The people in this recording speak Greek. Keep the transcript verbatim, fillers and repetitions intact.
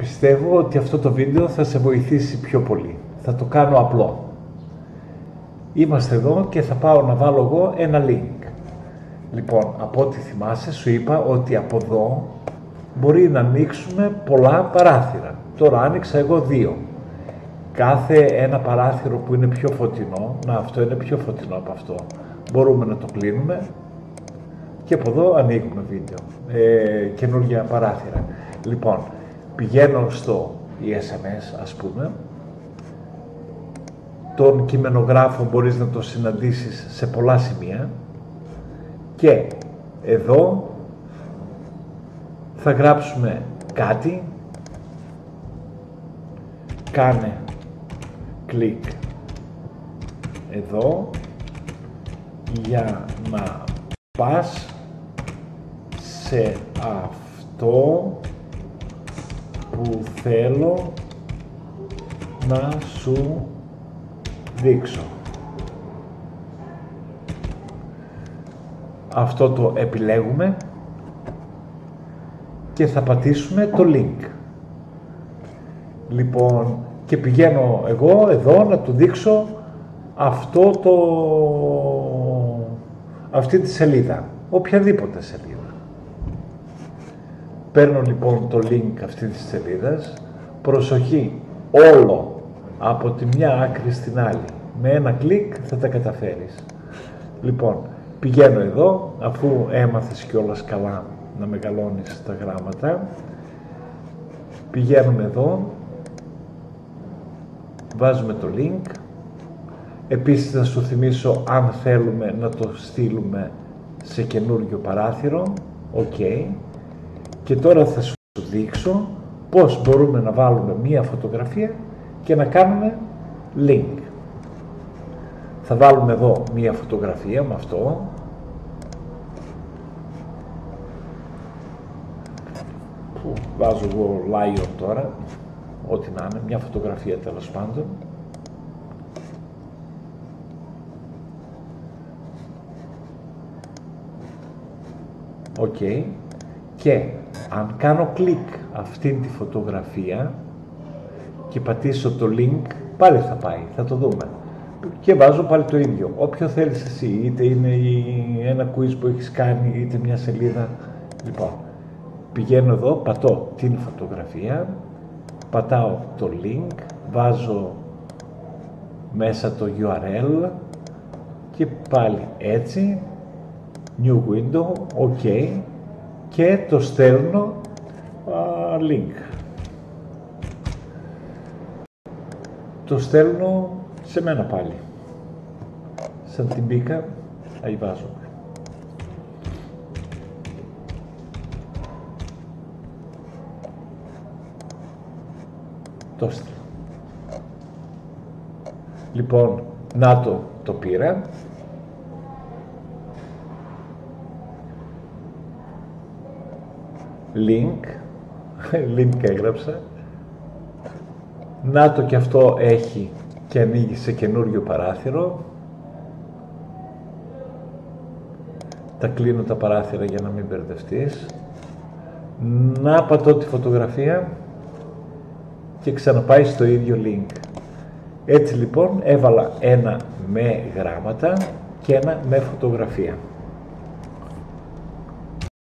Πιστεύω ότι αυτό το βίντεο θα σε βοηθήσει πιο πολύ. Θα το κάνω απλό. Είμαστε εδώ και θα πάω να βάλω εγώ ένα link. Λοιπόν, από ό,τι θυμάσαι σου είπα ότι από εδώ μπορεί να ανοίξουμε πολλά παράθυρα. Τώρα άνοιξα εγώ δύο. Κάθε ένα παράθυρο που είναι πιο φωτεινό, να αυτό είναι πιο φωτεινό από αυτό, μπορούμε να το κλείνουμε και από εδώ ανοίγουμε βίντεο, ε, καινούργια παράθυρα. Λοιπόν, πηγαίνω στο ες εμ ες ας πούμε, τον κειμενογράφο μπορείς να το συναντήσεις σε πολλά σημεία και εδώ θα γράψουμε κάτι, κάνε κλικ εδώ για να πας σε αυτό που θέλω να σου δείξω. Αυτό το επιλέγουμε και θα πατήσουμε το link. Λοιπόν, και πηγαίνω εγώ εδώ να του δείξω αυτό το, αυτή τη σελίδα, οποιαδήποτε σελίδα. Παίρνω λοιπόν το link αυτής της σελίδας, προσοχή, όλο από τη μια άκρη στην άλλη. Με ένα κλικ θα τα καταφέρεις. Λοιπόν, πηγαίνω εδώ, αφού έμαθες κιόλας καλά να μεγαλώνεις τα γράμματα, πηγαίνουμε εδώ, βάζουμε το link. Επίσης θα σου θυμίσω αν θέλουμε να το στείλουμε σε καινούργιο παράθυρο. Ok. Και τώρα θα σου δείξω πώς μπορούμε να βάλουμε μία φωτογραφία και να κάνουμε link. Θα βάλουμε εδώ μία φωτογραφία με αυτό. Που βάζω εγώ Lion τώρα, ό,τι να είναι, μια φωτογραφία τέλος πάντων. Οκ. Okay. Και αν κάνω κλικ αυτήν τη φωτογραφία και πατήσω το link, πάλι θα πάει, θα το δούμε. Και βάζω πάλι το ίδιο. Όποιο θέλεις εσύ, είτε είναι ένα quiz που έχεις κάνει, είτε μια σελίδα. Λοιπόν, πηγαίνω εδώ, πατώ την φωτογραφία, πατάω το link, βάζω μέσα το γιου αρ ελ και πάλι έτσι, new window, ok, και το στέλνω α, link. Το στέλνω σε μένα πάλι. Σαν την μπήκα, ahí βάζω. Το στέλνω. Λοιπόν, να το, το πήρα. Link, link έγραψα. Να το και αυτό έχει και ανοίγει σε καινούριο παράθυρο. Τα κλείνω τα παράθυρα για να μην μπερδευτείς. Να πατώ τη φωτογραφία και ξαναπάει στο ίδιο link. Έτσι λοιπόν έβαλα ένα με γράμματα και ένα με φωτογραφία.